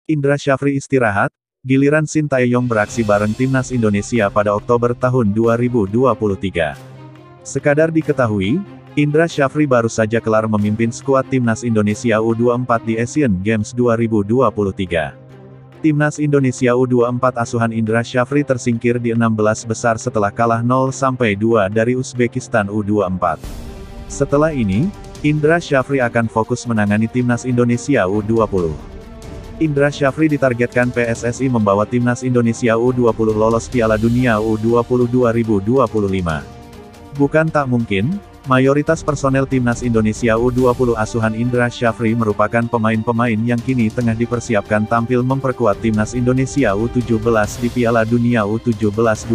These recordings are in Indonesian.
Indra Syafri istirahat, giliran Shin Tae-yong beraksi bareng timnas Indonesia pada Oktober tahun 2023. Sekadar diketahui, Indra Syafri baru saja kelar memimpin skuad timnas Indonesia U24 di Asian Games 2023. Timnas Indonesia U24 asuhan Indra Syafri tersingkir di 16 besar setelah kalah 0-2 dari Uzbekistan U24. Setelah ini, Indra Syafri akan fokus menangani timnas Indonesia U20. Indra Syafri ditargetkan PSSI membawa timnas Indonesia U20 lolos Piala Dunia U20 2025. Bukan tak mungkin, mayoritas personel timnas Indonesia U20 asuhan Indra Syafri merupakan pemain-pemain yang kini tengah dipersiapkan tampil memperkuat timnas Indonesia U17 di Piala Dunia U17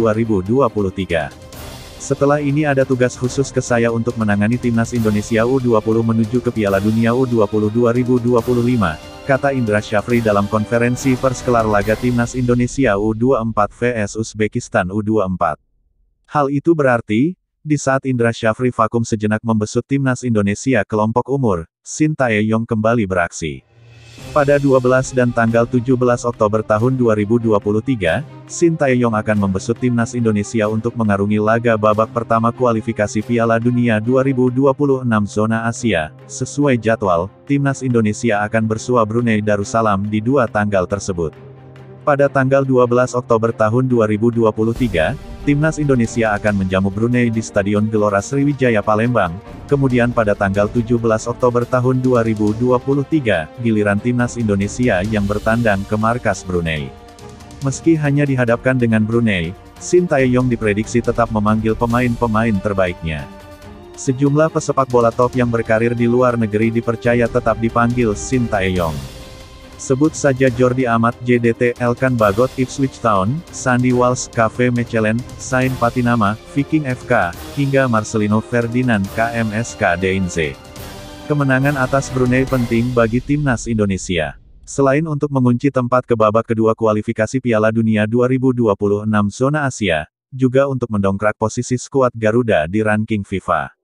2023. Setelah ini ada tugas khusus ke saya untuk menangani timnas Indonesia U20 menuju ke Piala Dunia U20 2025. Kata Indra Syafri dalam konferensi pers kelar laga timnas Indonesia U24 vs Uzbekistan U24. Hal itu berarti, di saat Indra Syafri vakum sejenak membesut timnas Indonesia kelompok umur, Shin Tae-yong kembali beraksi. Pada 12 dan tanggal 17 Oktober tahun 2023, Shin Tae-yong akan membesut timnas Indonesia untuk mengarungi laga babak pertama kualifikasi Piala Dunia 2026 zona Asia. Sesuai jadwal, timnas Indonesia akan bersua Brunei Darussalam di dua tanggal tersebut. Pada tanggal 12 Oktober tahun 2023, timnas Indonesia akan menjamu Brunei di Stadion Gelora Sriwijaya Palembang. Kemudian pada tanggal 17 Oktober tahun 2023, giliran timnas Indonesia yang bertandang ke markas Brunei. Meski hanya dihadapkan dengan Brunei, Shin Tae-yong diprediksi tetap memanggil pemain-pemain terbaiknya. Sejumlah pesepak bola top yang berkarir di luar negeri dipercaya tetap dipanggil Shin Tae-yong. Sebut saja Jordi Amat JDT, Elkan Bagot Ipswich Town, Sandy Walsh KV Mechelen, Sain Patinama, Viking FK, hingga Marcelino Ferdinand KMSK DNZ. Kemenangan atas Brunei penting bagi timnas Indonesia. Selain untuk mengunci tempat ke babak kedua kualifikasi Piala Dunia 2026 zona Asia, juga untuk mendongkrak posisi skuad Garuda di ranking FIFA.